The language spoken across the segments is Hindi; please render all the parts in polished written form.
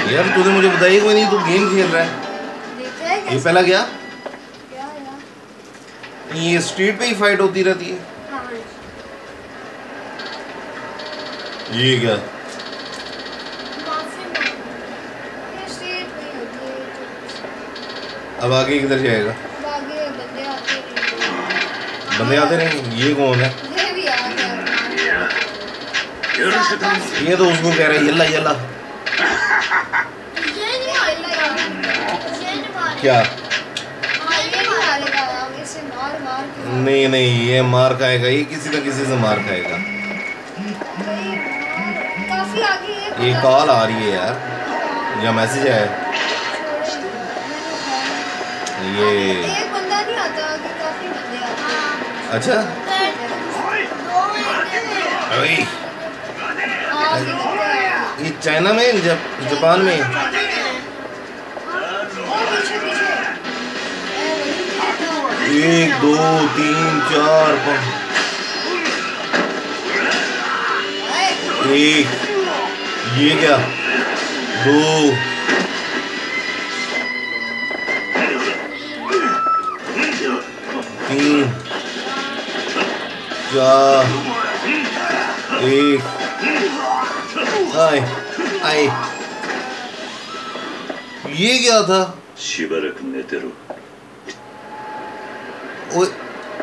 यार तूने मुझे बताया कोई नहीं, तू गेम खेल रहा है। ये पहला क्या? ये स्ट्रीट पे ही फाइट होती रहती है। हाँ। ये क्या? अब आगे किधर जाएगा? बंदे आते रहेंगे। ये कौन है? ये तो उसको कह रहा है यल्ला यल्ला। क्या? नहीं नहीं, ये मार खाएगा, ये किसी न किसी से मार खाएगा। ये कॉल आ रही है यार, या मैसेज है ये। एक बंदा नहीं आता, काफी बंदे आते हैं। अच्छा ये चाइना में, जापान में? एक दो तीन चार एक, ये क्या? दो, तीन, चार, एक। आए आए, ये क्या था? ओए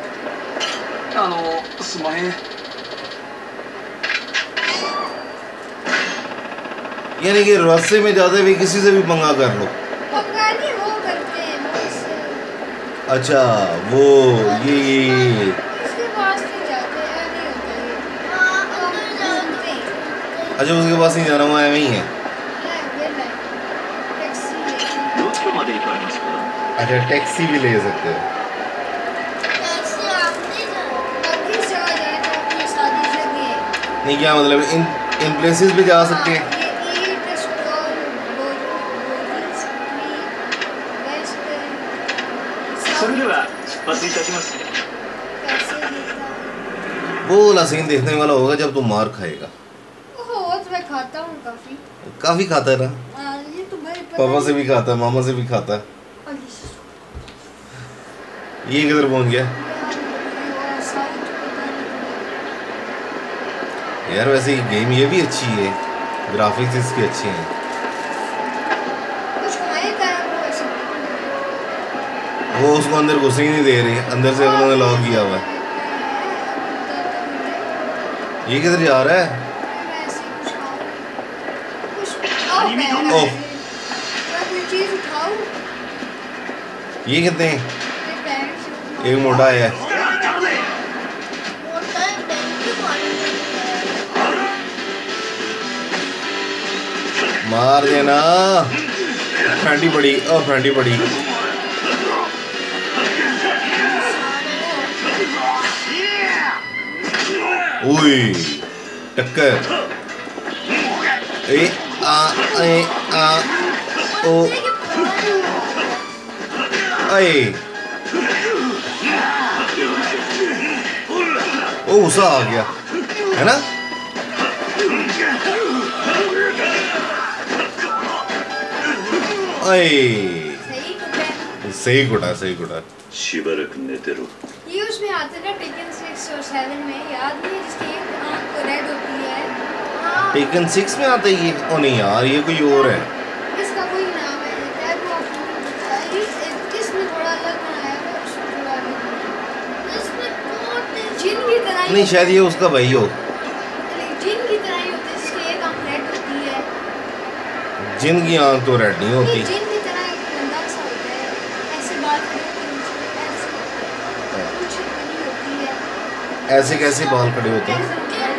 यानी कि रास्ते में जाते हुए किसी से भी पंगा कर लो। पंगा नहीं, वो करते हैं बस। अच्छा वो ये इसके पास नहीं जाते हैं, नहीं होता ये। हाँ, अंदर जाते हैं। अच्छा उसके पास नहीं जाना, वो ऐਵੇਂ ही है। अच्छा टैक्सी भी ले सकते हो। नहीं क्या मतलब, इन प्लेसेस पे जा सकते हैं। वो वाला सीन देखने वाला होगा जब तुम मार खाएगा। मैं खाता हूँ काफी। काफी खाता है ना? ये तो भाई पापा से भी खाता है, मामा से भी खाता है। ये किधर पहुंच गया यार? वैसे गेम ये भी अच्छी है, ग्राफिक्स इसकी अच्छे हैं। वो उसको अंदर घुसने ही नहीं दे रही, अंदर से उन्होंने लॉक किया हुआ है। ये किधर जा रहा है? ओह ये कितने हैं? एक मोटा है। मार देना। फेंटी पड़ी और फेंटी पड़ी। ओए टक्कर। ए आ ओ आए। ओ गुस्सा आ गया है ना? सही कुटा, सही कुटा। ये उसमें आते ना टेकन 6 और 7 में, याद नहीं जिसकी एक आंख रेड होती है। टेकन 6 में आता है ये? ओ नहीं यार, ये कोई और है। इसका कोई नाम है, टैब ऑफ इसमें थोड़ा अलग बनाया है, उसमें थोड़ा अलग। इसमें जिन की तरह नहीं, शायद ये उसका भाई हो। जिन की तरह ही होती है, जिसकी एक आंख रेड होती है। जिन की आंख तो रेड नहीं होती। जिन की तरह एक बंदा सा होता है, ऐसे बाल खड़े कुछ नहीं होती है। ऐसे कैसे बाल खड़े होते हैं?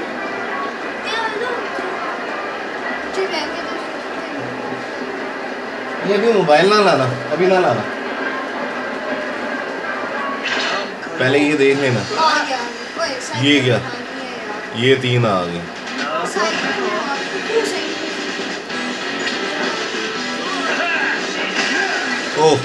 ये भी मोबाइल ना लाना, अभी ना लाना, पहले ये देख लेना। ये क्या? ये 3 आ गए। ओह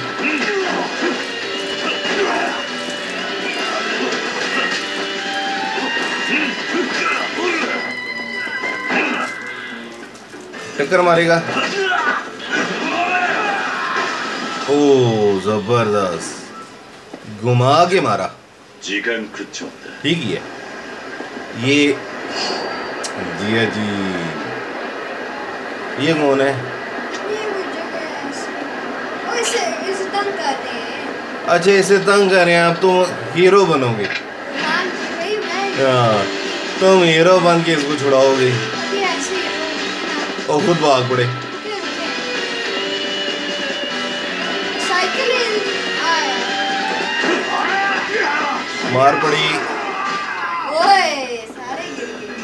टक्कर मारेगा। ओ जबरदस्त, घुमा के मारा, 時間食っちまった。 ठीक ही है ये। जिया जी, ये कौन है? ये वो जगह है ऐसे। ओ इसे तंग कर रहे हैं। अच्छा इसे तंग कर रहे हैं, आप तुम हीरो बनोगे। हाँ भाई मैं हाँ तुम हीरो बन के इसको छुड़ाओगे अभी ऐसे ही हूँ। और खुद भाग पड़े। रुके, रुके। साइकिल आया। मार पड़ी। ओए सारे गिर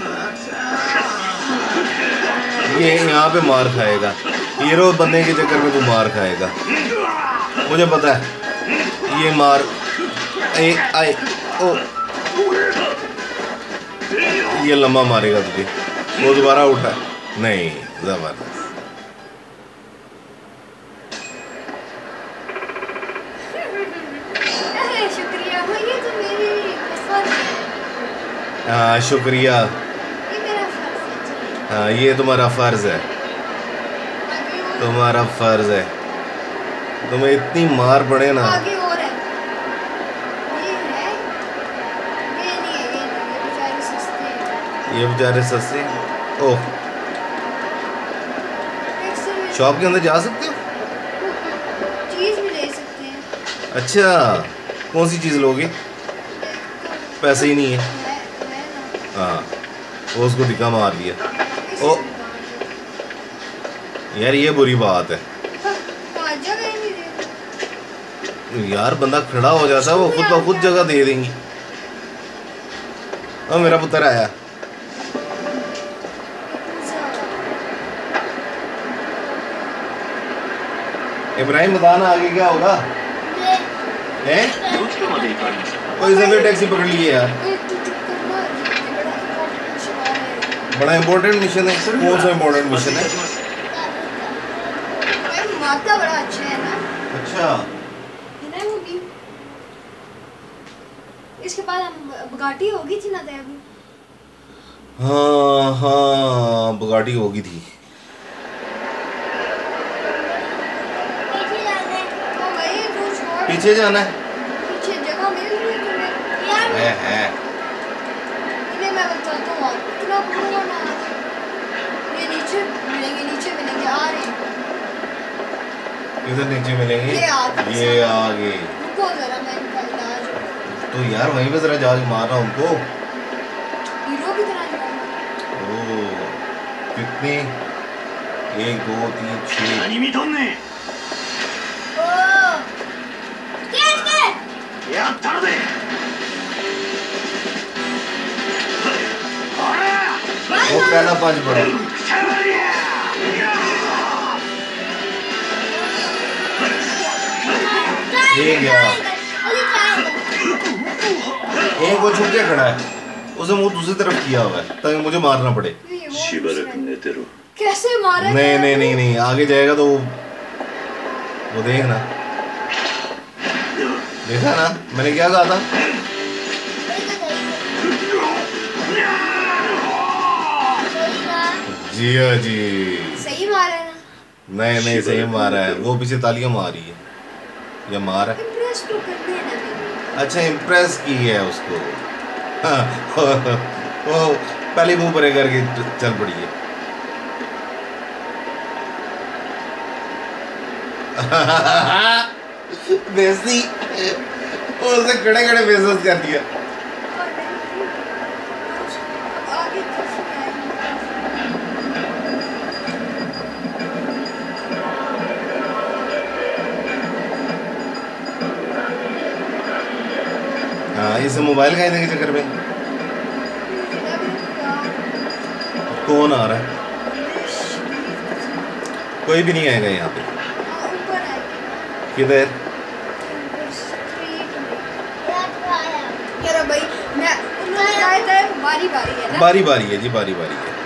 गए। ये यहाँ पे मार खाएगा, हीरो बनने के चक्कर में तू मार खाएगा, मुझे पता है। ये मार आए ओ, ये लंबा मारेगा तुझे। वो दोबारा उठा नहीं, जबरदस्त। अरे शुक्रिया भाई, ये तो मेरी फर्ज है। हाँ शुक्रिया। ये मेरा फर्ज है। हाँ ये तुम्हारा फर्ज है, आगे और तुम्हारा फर्ज है। तुम्हें इतनी मार पड़े ना। आगे और है। ये है। ये नहीं है, ये बेचारे सस्ते हैं। ये बेचारे सस्ते। ओह एक से शॉप के अंदर जा सकते हो? चीज भी ले सकते हैं। अच्छा कौन सी चीज़ लोगे? पैसे ही नहीं है। है ना। हाँ वो उसको दिखा मार दिया। इसे ओ। भी बांध यार ये बुरी बात है दो। हाँ, जगह ही नहीं दे। यार, बंदा खड़ा हो जाता है वो खुद ब खुद जगह दे देंगी। और मेरा पुत्र आया। इब्राहिम बताना आगे क्या होगा? हैं? どちらまで行かれますか。 कोई जगह टैक्सी पकड़ लिए यार। बड़ा इम्पोर्टेंट मिशन है। कौन सा इम्पोर्टेंट मिशन है? माता बड़ा अच्छा है ना। अच्छा है ना वो भी। इसके बाद हम बुगाटी होगी थी ना तय अभी। हाँ हाँ बुगाटी होगी थी। तो वही तो छोड़। पीछे जाना है। पीछे जगह मिल रही है तुम्हें यार। है। इन्हें मैं बताता हूँ इतना बुरा ना। ये नीचे मिलेंगे, नीचे मिलेंगे, आ रहे हैं। इधर नीचे मिलेंगे। ये आगे। ये आगे। रुको जरा, मैं इनका इलाज। तो यार वहीं पे जरा जाके मारना उनको। हीरो की तरह जाना। ओ कितने? 1 2 3 6। 何見とんねん。 ओ कैसे? やったるで。ほら。 वो पहला पंच पड़ा। くしゃがりや。 ये गया। एक वो छुप के खड़ा है, उसे मुंह दूसरी तरफ किया हुआ है ताकि मुझे मारना पड़े। しばらく寝てろ。 कैसे मारा? नहीं नहीं नहीं नहीं, आगे जाएगा तो वो देखना। देखा ना मैंने क्या कहा था? जिया जी। सही मारा है ना। नहीं नहीं सही मारा है। वो पीछे तालियां मारी है या मार है। इम्प्रेस तो करने है ना मैंने। अच्छा इम्प्रेस की है उसको। हाँ, वो पहले मुंह परे करके चल पड़ी है। बेइज्जती उसे खड़े खड़े बेइज्जत कर दिया। आगे कैसे आएंगे? हाँ इसे मोबाइल का के चक्कर में कौन आ रहा है? कोई भी नहीं आएगा यहाँ पे। ऊपर आएंगे। किधर? यार भाई मैं उन्होंने कहा था बारी बारी है ना। बारी बारी है जी, बारी बारी है।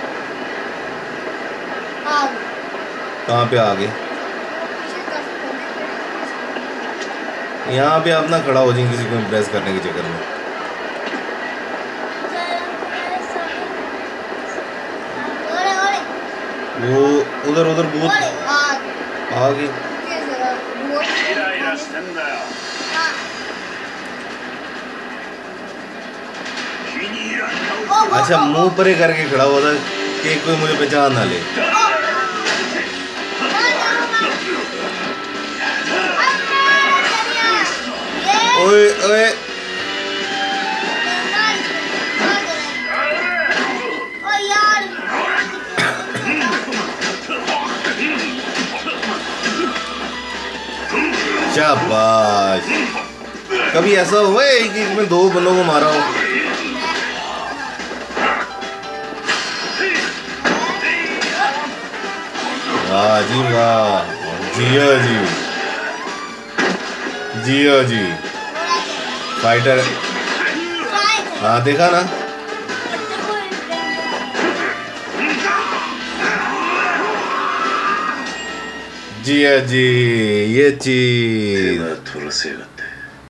हाँ कहाँ पे आ गए? पीछे काफी बंदे खड़े हैं। यहाँ पे आप ना खड़ा हो जाएंगे किसी को इम्प्रेस करने के चक्कर में। वो उधर उधर बहुत आगे आगे। रुकिए जरा, वो अच्छा मुंह पर ही करके खड़ा हुआ था कि कोई मुझे पहचान ना ले। ओए ओए शाबाश। कभी ऐसा हुआ है कि मैं 2 बंदों को मारा हूँ? वाह जी वाह, जियो जी, जियो जी फाइटर। हाँ देखा ना। जियो जी ये चीज। 手は取らせやがって